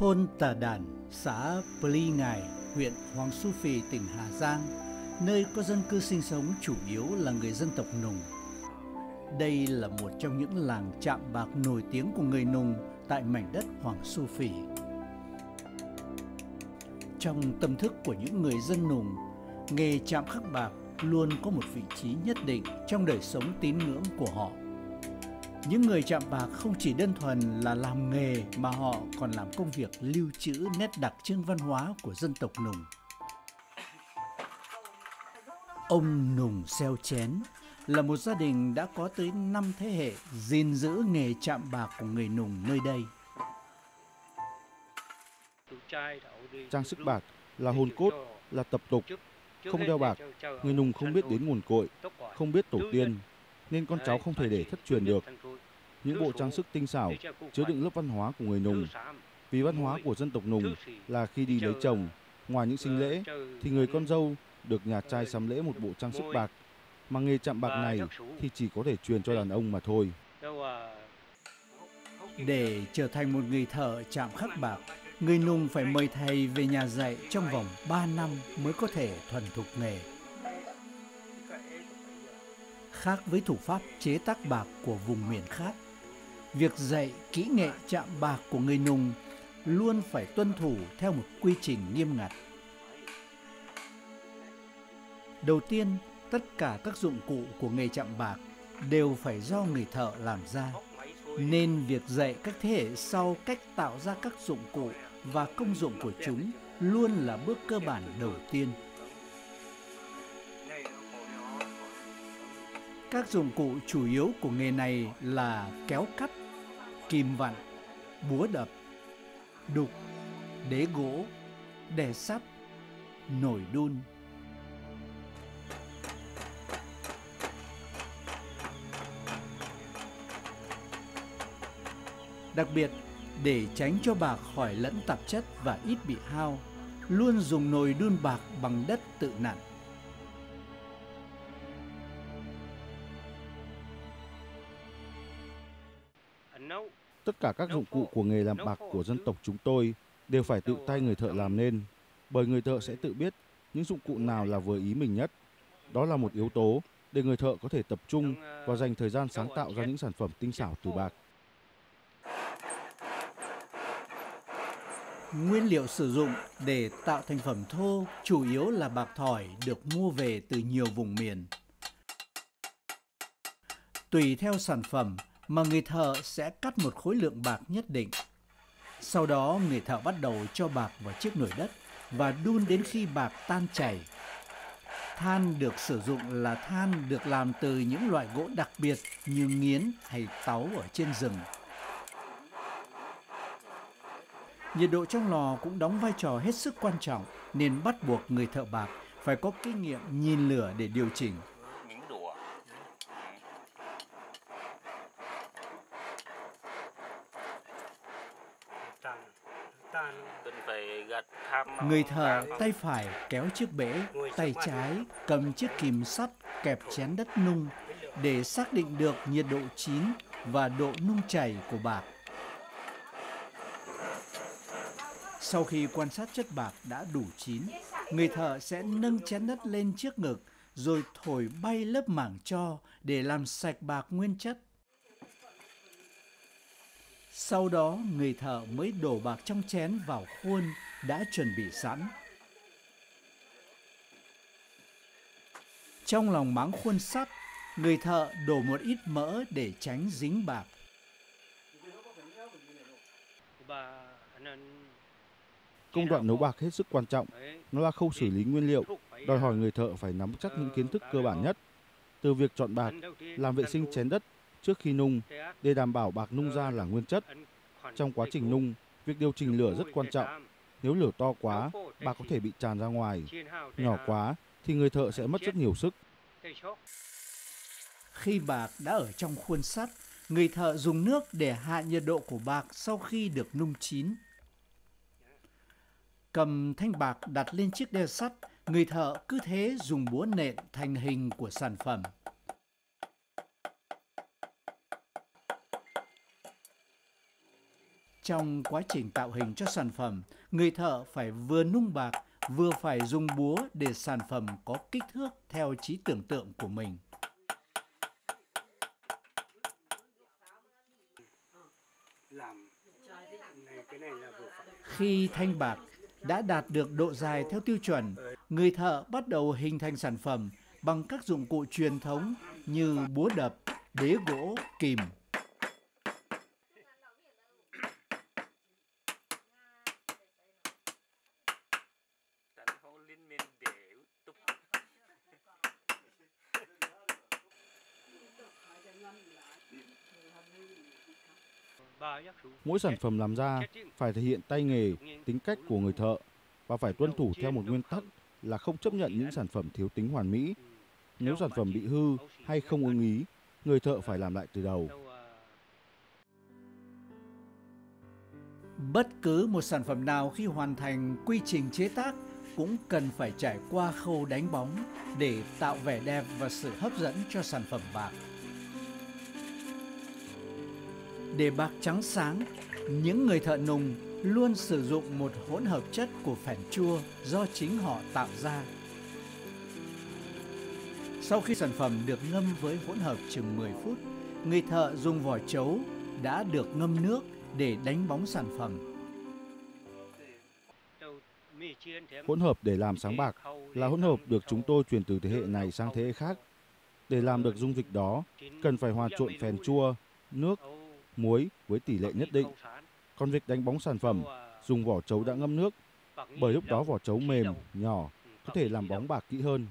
Thôn Tà Đản, xã Pli Ngài, huyện Hoàng Su Phì, tỉnh Hà Giang, nơi có dân cư sinh sống chủ yếu là người dân tộc Nùng. Đây là một trong những làng chạm bạc nổi tiếng của người Nùng tại mảnh đất Hoàng Su Phì. Trong tâm thức của những người dân Nùng, nghề chạm khắc bạc luôn có một vị trí nhất định trong đời sống tín ngưỡng của họ. Những người chạm bạc không chỉ đơn thuần là làm nghề mà họ còn làm công việc lưu trữ nét đặc trưng văn hóa của dân tộc Nùng. Ông Nùng Xeo Chén là một gia đình đã có tới 5 thế hệ gìn giữ nghề chạm bạc của người Nùng nơi đây. Trang sức bạc là hồn cốt, là tập tục. Không đeo bạc, người Nùng không biết đến nguồn cội, không biết tổ tiên, nên con cháu không thể để thất truyền được. Những bộ trang sức tinh xảo chứa đựng lớp văn hóa của người Nùng. Vì văn hóa của dân tộc Nùng là khi đi lấy chồng, ngoài những sinh lễ thì người con dâu được nhà trai sắm lễ một bộ trang sức bạc, mà nghề chạm bạc này thì chỉ có thể truyền cho đàn ông mà thôi. Để trở thành một người thợ chạm khắc bạc, người Nùng phải mời thầy về nhà dạy trong vòng 3 năm mới có thể thuần thục nghề. Khác với thủ pháp chế tác bạc của vùng miền khác, việc dạy kỹ nghệ chạm bạc của người Nùng luôn phải tuân thủ theo một quy trình nghiêm ngặt. Đầu tiên, tất cả các dụng cụ của nghề chạm bạc đều phải do người thợ làm ra, nên việc dạy các thế hệ sau cách tạo ra các dụng cụ và công dụng của chúng luôn là bước cơ bản đầu tiên. Các dụng cụ chủ yếu của nghề này là kéo cắt, kìm vặn, búa đập, đục, đế gỗ, đè sắt, nồi đun. Đặc biệt, để tránh cho bạc khỏi lẫn tạp chất và ít bị hao, luôn dùng nồi đun bạc bằng đất tự nặn. Tất cả các dụng cụ của nghề làm bạc của dân tộc chúng tôi đều phải tự tay người thợ làm nên, bởi người thợ sẽ tự biết những dụng cụ nào là vừa ý mình nhất. Đó là một yếu tố để người thợ có thể tập trung và dành thời gian sáng tạo ra những sản phẩm tinh xảo từ bạc. Nguyên liệu sử dụng để tạo thành phẩm thô chủ yếu là bạc thỏi được mua về từ nhiều vùng miền. Tùy theo sản phẩm mà người thợ sẽ cắt một khối lượng bạc nhất định. Sau đó người thợ bắt đầu cho bạc vào chiếc nồi đất và đun đến khi bạc tan chảy. Than được sử dụng là than được làm từ những loại gỗ đặc biệt như nghiến hay táu ở trên rừng. Nhiệt độ trong lò cũng đóng vai trò hết sức quan trọng, nên bắt buộc người thợ bạc phải có kinh nghiệm nhìn lửa để điều chỉnh. Người thợ tay phải kéo chiếc bể, tay trái cầm chiếc kìm sắt kẹp chén đất nung để xác định được nhiệt độ chín và độ nung chảy của bạc. Sau khi quan sát chất bạc đã đủ chín, người thợ sẽ nâng chén đất lên trước ngực rồi thổi bay lớp mảng tro để làm sạch bạc nguyên chất. Sau đó người thợ mới đổ bạc trong chén vào khuôn đã chuẩn bị sẵn. Trong lòng máng khuôn sắt, người thợ đổ một ít mỡ để tránh dính bạc. Công đoạn nấu bạc hết sức quan trọng. Nó là khâu xử lý nguyên liệu, đòi hỏi người thợ phải nắm chắc những kiến thức cơ bản nhất. Từ việc chọn bạc, làm vệ sinh chén đất trước khi nung để đảm bảo bạc nung ra là nguyên chất. Trong quá trình nung, việc điều chỉnh lửa rất quan trọng. Nếu lửa to quá, bạc có thể bị tràn ra ngoài. Nhỏ quá thì người thợ sẽ mất rất nhiều sức. Khi bạc đã ở trong khuôn sắt, người thợ dùng nước để hạ nhiệt độ của bạc sau khi được nung chín. Cầm thanh bạc đặt lên chiếc đeo sắt, người thợ cứ thế dùng búa nện thành hình của sản phẩm. Trong quá trình tạo hình cho sản phẩm, người thợ phải vừa nung bạc, vừa phải dùng búa để sản phẩm có kích thước theo trí tưởng tượng của mình. Khi thanh bạc đã đạt được độ dài theo tiêu chuẩn, người thợ bắt đầu hình thành sản phẩm bằng các dụng cụ truyền thống như búa đập, đế gỗ, kìm. Mỗi sản phẩm làm ra phải thể hiện tay nghề, tính cách của người thợ và phải tuân thủ theo một nguyên tắc là không chấp nhận những sản phẩm thiếu tính hoàn mỹ. Nếu sản phẩm bị hư hay không ưng ý, người thợ phải làm lại từ đầu. Bất cứ một sản phẩm nào khi hoàn thành quy trình chế tác cũng cần phải trải qua khâu đánh bóng để tạo vẻ đẹp và sự hấp dẫn cho sản phẩm bạc. Để bạc trắng sáng, những người thợ nung luôn sử dụng một hỗn hợp chất của phèn chua do chính họ tạo ra. Sau khi sản phẩm được ngâm với hỗn hợp chừng 10 phút, người thợ dùng vỏ trấu đã được ngâm nước để đánh bóng sản phẩm. Hỗn hợp để làm sáng bạc là hỗn hợp được chúng tôi truyền từ thế hệ này sang thế hệ khác. Để làm được dung dịch đó, cần phải hòa trộn phèn chua, nước, muối với tỷ lệ nhất định. Còn việc đánh bóng sản phẩm, dùng vỏ trấu đã ngâm nước, bởi lúc đó vỏ trấu mềm, nhỏ, có thể làm bóng bạc kỹ hơn.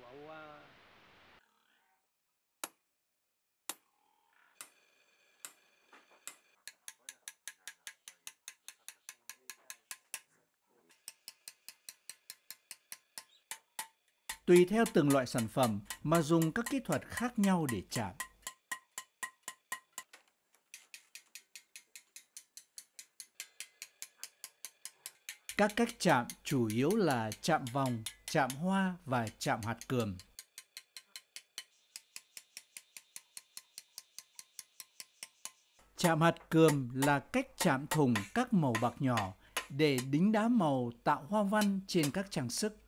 Tùy theo từng loại sản phẩm mà dùng các kỹ thuật khác nhau để chạm. Các cách chạm chủ yếu là chạm vòng, chạm hoa và chạm hạt cườm. Chạm hạt cườm là cách chạm thủng các màu bạc nhỏ để đính đá màu tạo hoa văn trên các trang sức.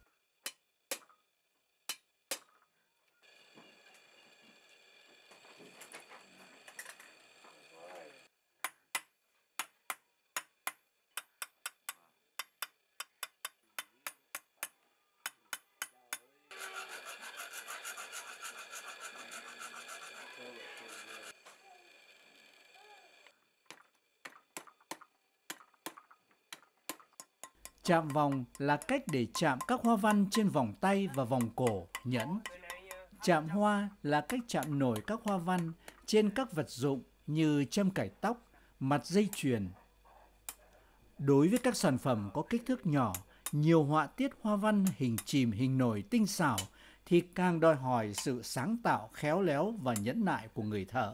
Chạm vòng là cách để chạm các hoa văn trên vòng tay và vòng cổ, nhẫn. Chạm hoa là cách chạm nổi các hoa văn trên các vật dụng như châm cài tóc, mặt dây chuyền. Đối với các sản phẩm có kích thước nhỏ, nhiều họa tiết hoa văn hình chìm hình nổi tinh xảo thì càng đòi hỏi sự sáng tạo, khéo léo và nhẫn nại của người thợ.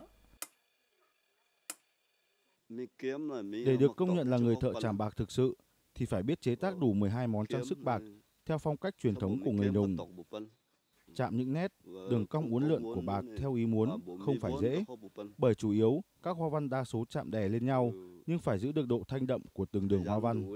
Để được công nhận là người thợ chạm bạc thực sự, thì phải biết chế tác đủ 12 món trang sức bạc theo phong cách truyền thống của người Nùng. Chạm những nét, đường cong uốn lượn của bạc theo ý muốn không phải dễ, bởi chủ yếu các hoa văn đa số chạm đè lên nhau, nhưng phải giữ được độ thanh đậm của từng đường hoa văn.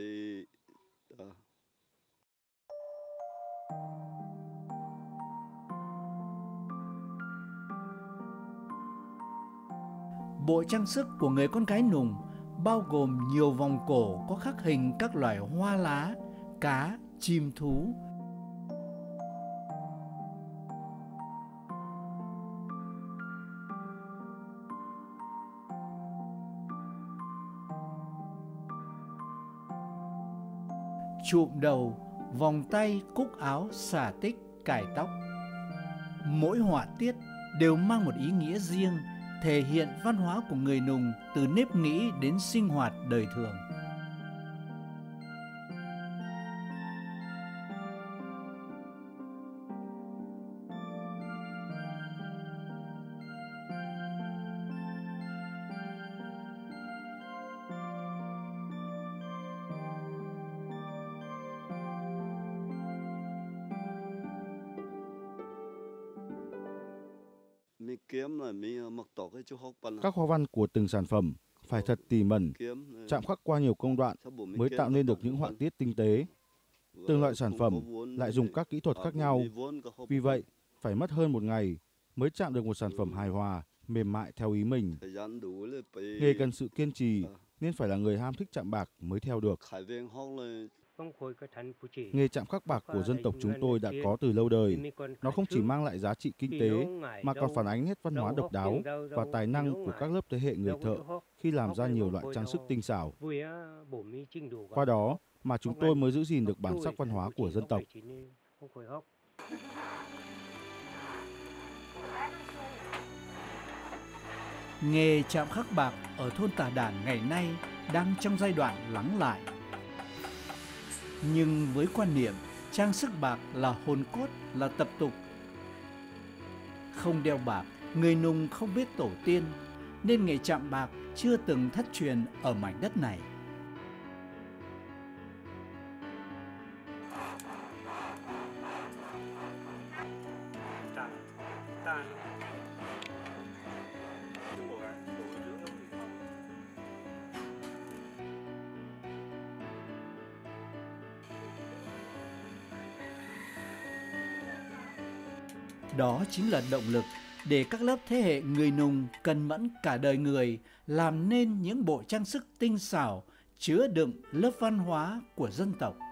Bộ trang sức của người con gái Nùng bao gồm nhiều vòng cổ có khắc hình các loài hoa lá, cá, chim thú. Chụm đầu, vòng tay, cúc áo, xả tích, cài tóc. Mỗi họa tiết đều mang một ý nghĩa riêng, thể hiện văn hóa của người Nùng từ nếp nghĩ đến sinh hoạt đời thường. Các hoa văn của từng sản phẩm phải thật tỉ mẩn, chạm khắc qua nhiều công đoạn mới tạo nên được những họa tiết tinh tế. Từng loại sản phẩm lại dùng các kỹ thuật khác nhau. Vì vậy, phải mất hơn một ngày mới chạm được một sản phẩm hài hòa, mềm mại theo ý mình. Nghề cần sự kiên trì nên phải là người ham thích chạm bạc mới theo được. Nghề chạm khắc bạc của dân tộc chúng tôi đã có từ lâu đời. Nó không chỉ mang lại giá trị kinh tế mà còn phản ánh hết văn hóa độc đáo và tài năng của các lớp thế hệ người thợ khi làm ra nhiều loại trang sức tinh xảo. Qua đó mà chúng tôi mới giữ gìn được bản sắc văn hóa của dân tộc. Nghề chạm khắc bạc ở thôn Tà Đản ngày nay đang trong giai đoạn lắng lại. Nhưng với quan niệm trang sức bạc là hồn cốt, là tập tục, không đeo bạc, người Nùng không biết tổ tiên, nên nghề chạm bạc chưa từng thất truyền ở mảnh đất này. Đó chính là động lực để các lớp thế hệ người Nùng cần mẫn cả đời người làm nên những bộ trang sức tinh xảo chứa đựng lớp văn hóa của dân tộc.